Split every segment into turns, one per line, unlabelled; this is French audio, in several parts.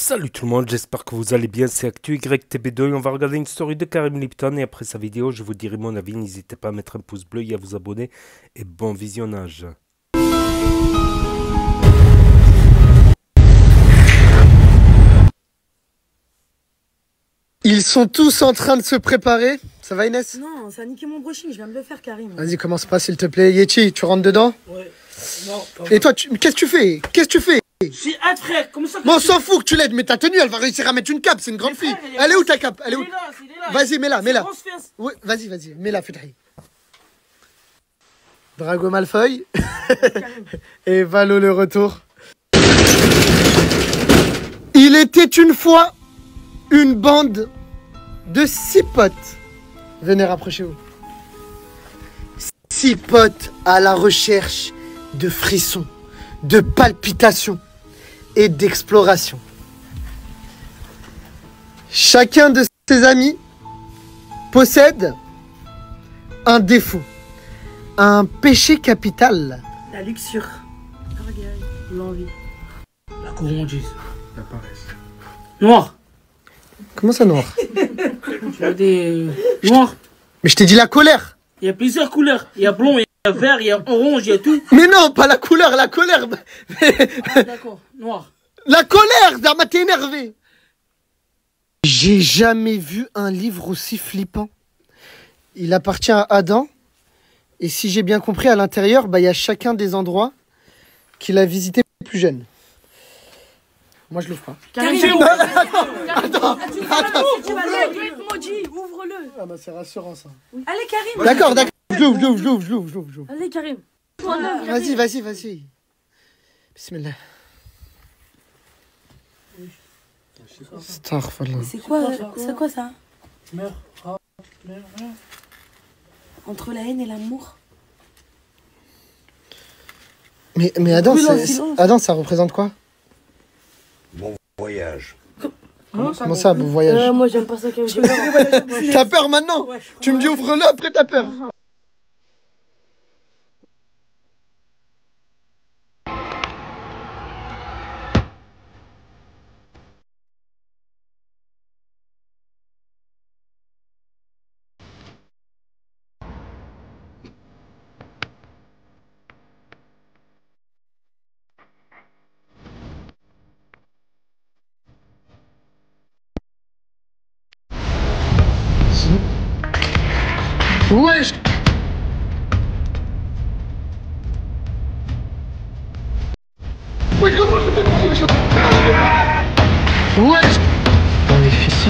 Salut tout le monde, j'espère que vous allez bien, c'est ActuYTB2 et on va regarder une story de Karim Lipton et après sa vidéo je vous dirai mon avis, n'hésitez pas à mettre un pouce bleu et à vous abonner et bon visionnage.
Ils sont tous en train de se préparer. Ça va Inès?
Non, ça a niqué mon brushing, je viens de le faire Karim.
Vas-y, commence pas s'il te plaît. Yeti, tu rentres dedans?
Ouais. Non,
Et toi, qu'est-ce que tu fais? Qu'est-ce que tu fais?
j'ai hâte, frère. Comment ça?
Mais on s'en fout que tu l'aides, mais ta tenue, elle va réussir à mettre une cape, c'est une grande fille. Elle est où ta cape? Elle est où? Vas-y, mets-la, mets-la. Oui, vas-y, mets-la, fais-le. Drago Malfoy. Et Valo le retour. Il était une fois une bande de 6 potes. Venez, rapprochez-vous. 6 potes à la recherche de frissons, de palpitations et d'exploration. Chacun de ses amis possède un défaut, un péché capital.
La luxure, l'orgueil, l'envie.
La gourmandise, la paresse. Noir.
Comment ça, noir?
Tu as des noirs.
Mais je t'ai dit la colère.
Il y a plusieurs couleurs. Il y a blond, il y a vert, il y a orange, il y a tout.
Mais non, pas la couleur, la colère.
Ah, d'accord, noir.
La colère, Dama, t'es énervé. J'ai jamais vu un livre aussi flippant. Il appartient à Adam. Et si j'ai bien compris, à l'intérieur, il y a chacun des endroits qu'il a visités plus jeune. Moi, je l'ouvre pas.
Karim,
Attends.
tu vas le maudit, ouvre-le.
Ah bah c'est rassurant ça.
Allez Karim.
D'accord. Je l'ouvre.
Allez Karim.
Vas-y. Bismillah. Astaghfirullah.
C'est quoi ça?
Meurs.
Entre la haine et l'amour.
Mais Adam, ça représente quoi?
Voyage.
Comment ça, bon voyage?
Moi j'aime pas ça Karim.
T'as peur maintenant? Tu me dis ouvre-le, après t'as peur. Wesh! Wesh! On est fissé.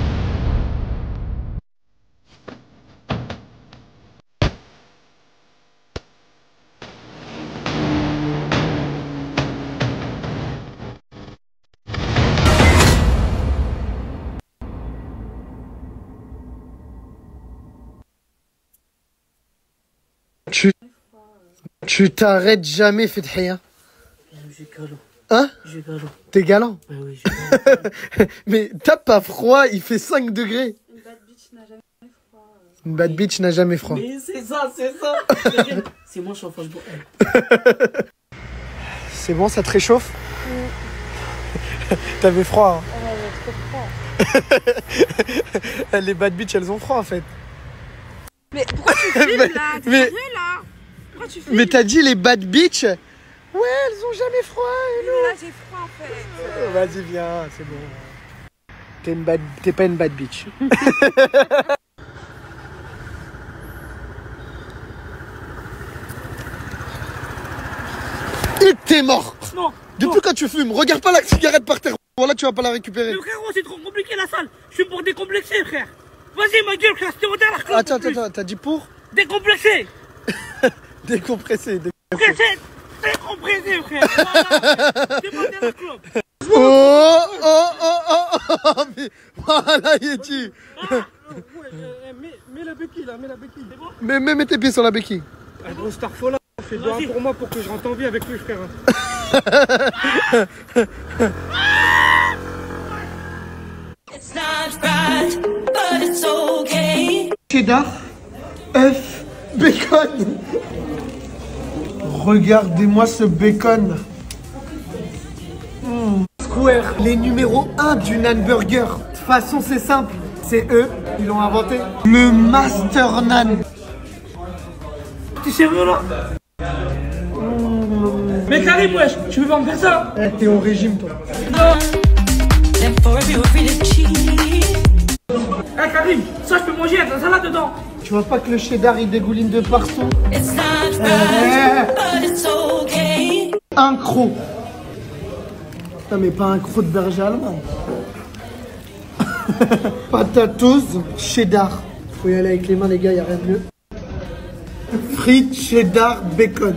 Tu t'arrêtes jamais, Fedhia.
J'ai galon.
Hein?
J'ai galon.
T'es galant.
Ouais, oui, j'ai galon.
Mais t'as pas froid, il fait 5 degrés. Une bad bitch n'a jamais froid.
Mais c'est ça. C'est moi, chauffage pour elle.
C'est bon, ça te réchauffe? T'avais froid, hein?
Ouais, trop froid.
Les bad bitch, elles ont froid en fait.
Mais pourquoi tu filmes là? T'es sérieux là? Pourquoi tu filmes?
Mais t'as dit les bad bitch? Ouais, elles ont jamais froid. Et
Mais là j'ai froid en fait.
Vas-y, viens, c'est bon. T'es pas une bad bitch. Et t'es mort.
Non.
Depuis quand tu fumes, regarde pas la cigarette par terre. Voilà, tu vas pas la récupérer.
Mais frérot, c'est trop compliqué la salle. Je suis pour décomplexer, frère. Vas-y, ma gueule, frère, c'était au dernier club.
Attends, t'as dit pour?
Décomplexé.
Décompressé.
Décompressé, frère. Voilà. C'est pas dernier club.
Oh, mais voilà, Yeti.
Mets la béquille là, mets la béquille. C'est bon?
Mets tes pieds sur la béquille.
Un gros Starfola, fais-le un pour moi pour que je rentre en vie avec lui, frère.
Cheddar, œuf, bacon. Regardez-moi ce bacon. Power, les numéros 1 du Nan Burger. De toute façon, c'est simple. C'est eux, ils l'ont inventé. Le Master Nan.
T'es sérieux là? Mais Karim, wesh, tu veux pas me faire ça?
Eh, t'es au régime, toi.
Eh Karim, ça je peux manger, y'a de la salade dedans.
Tu vois pas que le cheddar, il dégouline de partout? Un croc. Non, mais pas un croc de berger allemand. Patatos, cheddar. Faut y aller avec les mains, les gars, y a rien de mieux. Frites, cheddar, bacon.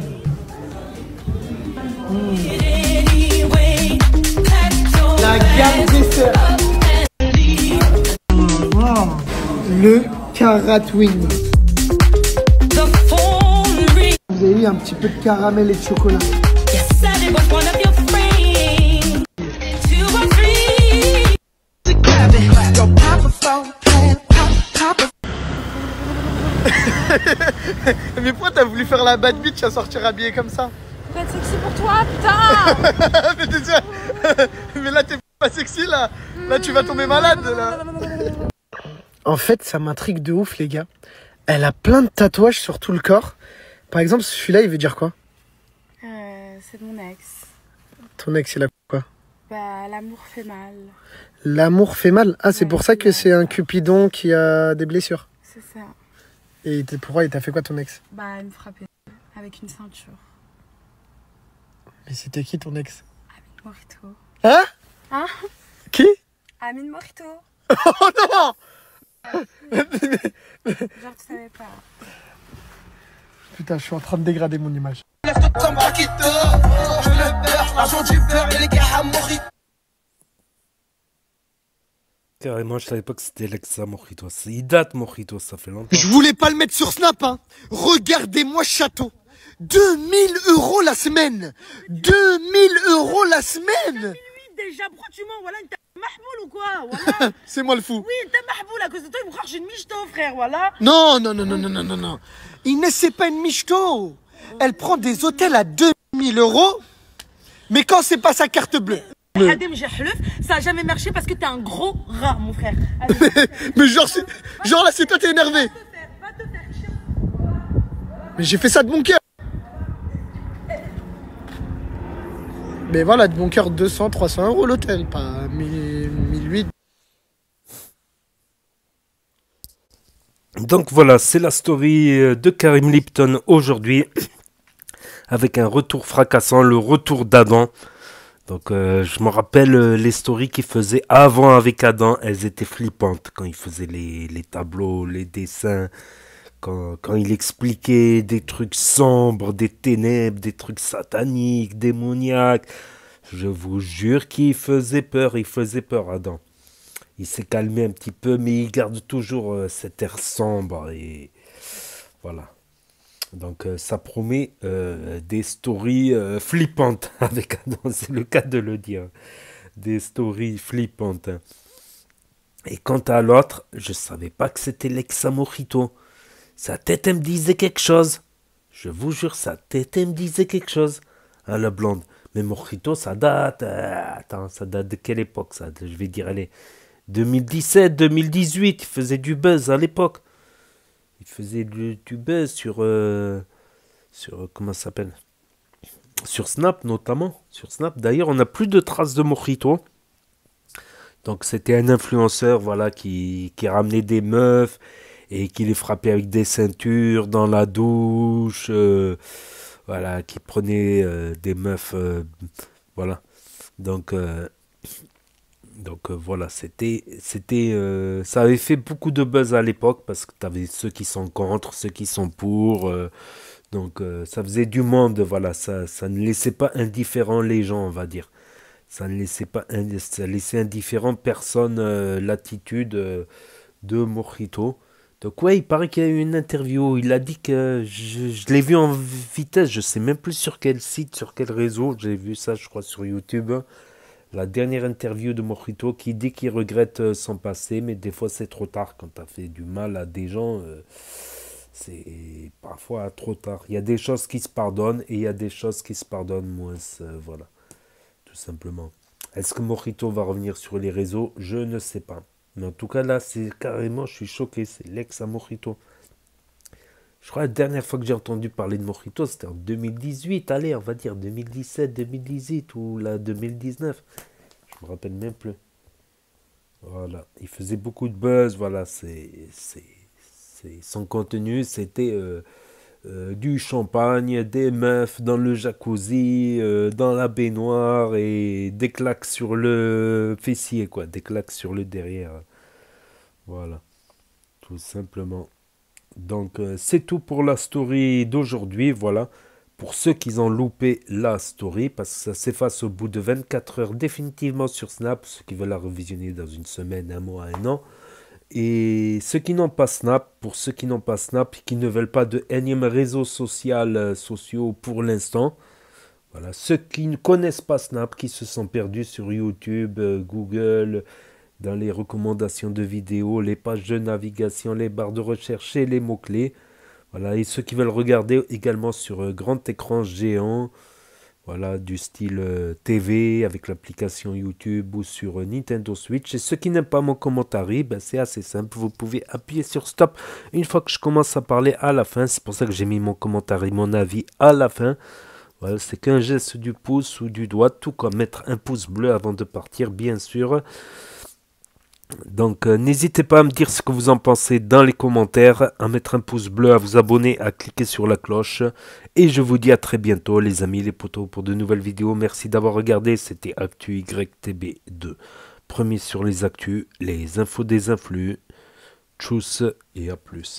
La gamme dessert. Wow. Le Karat Wing. Vous avez eu un petit peu de caramel et de chocolat. Mais pourquoi t'as voulu faire la bad bitch à sortir habillé comme ça?
Pour être sexy pour toi, putain.
Mais t'es sûr. Mais là t'es pas sexy là. Là tu vas tomber malade là. En fait ça m'intrigue de ouf les gars. Elle a plein de tatouages sur tout le corps. Par exemple celui-là il veut dire quoi?
C'est de mon ex.
Ton ex il a quoi?
Bah, l'amour fait mal.
L'amour fait mal. Ah c'est
Ouais,
pour ça que c'est un cupidon qui a des blessures.
C'est ça.
Et pourquoi il t'a fait quoi ton ex?
Bah, elle me frappait avec une ceinture.
Mais c'était qui ton ex?
Amine Morito.
Hein?
Hein?
Qui?
Amine Morito.
Oh non!
Genre, tu savais pas.
Putain, je suis en train de dégrader mon image.
Carrément, je savais pas que c'était Lexa Mojito. Il date Mojito, ça fait longtemps.
Je voulais pas le mettre sur Snap, hein. Regardez-moi ce château. 2000 € la semaine. 2000 € la semaine.
Oui, déjà, pourquoi tu mens? Voilà, t'es mahmoul ou quoi? Voilà.
C'est moi le fou.
Oui, t'es mahmoul à cause de toi, il me croit que j'ai une michto, frère, voilà.
Non, non, non, non, non, non, non, non. Inès, c'est pas une michto. Elle prend des hôtels à 2000 €. Mais quand c'est pas sa carte bleue.
Hadem Jahlef, ça a jamais marché parce que t'es un gros rat, mon frère. Allez,
Mais genre là, c'est toi, t'es énervé.
va te faire.
Mais j'ai fait ça de mon cœur. Mais voilà, de bon cœur, 200, 300 € l'hôtel, pas 1008.
Donc voilà, c'est la story de Karim Lipton aujourd'hui, avec un retour fracassant, le retour d'Adam. Donc je me rappelle les stories qu'il faisait avant avec Adam, elles étaient flippantes quand il faisait les tableaux, les dessins, quand il expliquait des trucs sombres, des ténèbres, des trucs sataniques, démoniaques. Je vous jure qu'il faisait peur Adam. Il s'est calmé un petit peu, mais il garde toujours cet air sombre et voilà. Donc ça promet des stories flippantes avec Adam, c'est le cas de le dire. Des stories flippantes. Et quant à l'autre, je savais pas que c'était Lexa Mojito. Sa tête, elle me disait quelque chose. Je vous jure, sa tête, elle me disait quelque chose. Hein, la blonde. Mais Mojito, ça date. Attends, ça date de quelle époque ça? Je vais dire, allez. 2017, 2018, il faisait du buzz à l'époque. Il faisait du buzz sur comment ça s'appelle? Sur Snap notamment. Sur Snap. D'ailleurs, on n'a plus de traces de Mojito. Donc c'était un influenceur, voilà, qui ramenait des meufs et qui les frappait avec des ceintures dans la douche. Voilà, qui prenait des meufs. Voilà. Donc voilà, ça avait fait beaucoup de buzz à l'époque parce que tu avais ceux qui sont contre, ceux qui sont pour. Donc ça faisait du monde, voilà, ça ne laissait pas indifférent les gens, on va dire. Ça ne laissait pas ça laissait indifférent personne l'attitude de Mojito. Donc ouais, il paraît qu'il y a eu une interview, il a dit que je l'ai vu en vitesse, je sais même plus sur quel site, sur quel réseau, j'ai vu ça je crois sur YouTube. La dernière interview de Mojito qui dit qu'il regrette son passé, mais des fois c'est trop tard quand tu as fait du mal à des gens. C'est parfois trop tard. Il y a des choses qui se pardonnent et il y a des choses qui se pardonnent moins. Voilà, tout simplement. Est-ce que Mojito va revenir sur les réseaux? Je ne sais pas. Mais en tout cas, là, c'est carrément, je suis choqué. C'est l'ex à Mojito. Je crois que la dernière fois que j'ai entendu parler de Mojito, c'était en 2018. Allez, on va dire 2017, 2018 ou là 2019. Je me rappelle même plus. Voilà. Il faisait beaucoup de buzz. Voilà. Son contenu, c'était du champagne, des meufs dans le jacuzzi, dans la baignoire et des claques sur le fessier, quoi. Des claques sur le derrière. Voilà. Tout simplement. Donc, c'est tout pour la story d'aujourd'hui. Voilà. Pour ceux qui ont loupé la story, parce que ça s'efface au bout de 24 heures définitivement sur Snap, ceux qui veulent la revisionner dans une semaine, un mois, un an. Et ceux qui n'ont pas Snap, pour ceux qui n'ont pas Snap, qui ne veulent pas de énième réseaux sociaux pour l'instant, voilà, ceux qui ne connaissent pas Snap, qui se sont perdus sur YouTube, Google, dans les recommandations de vidéos, les pages de navigation, les barres de recherche et les mots-clés. Voilà, et ceux qui veulent regarder également sur grand écran géant, voilà, du style TV avec l'application YouTube ou sur Nintendo Switch. Et ceux qui n'aiment pas mon commentaire, ben, c'est assez simple. Vous pouvez appuyer sur stop une fois que je commence à parler à la fin. C'est pour ça que j'ai mis mon commentaire et mon avis à la fin. Voilà, c'est qu'un geste du pouce ou du doigt, tout comme mettre un pouce bleu avant de partir, bien sûr. Donc n'hésitez pas à me dire ce que vous en pensez dans les commentaires, à mettre un pouce bleu, à vous abonner, à cliquer sur la cloche. Et je vous dis à très bientôt les amis, les potos, pour de nouvelles vidéos. Merci d'avoir regardé, c'était Actu YTB2. Premier sur les actus, les infos des influx. Tchuss et à plus.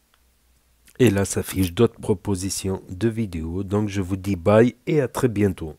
Et là s'affiche d'autres propositions de vidéos. Donc je vous dis bye et à très bientôt.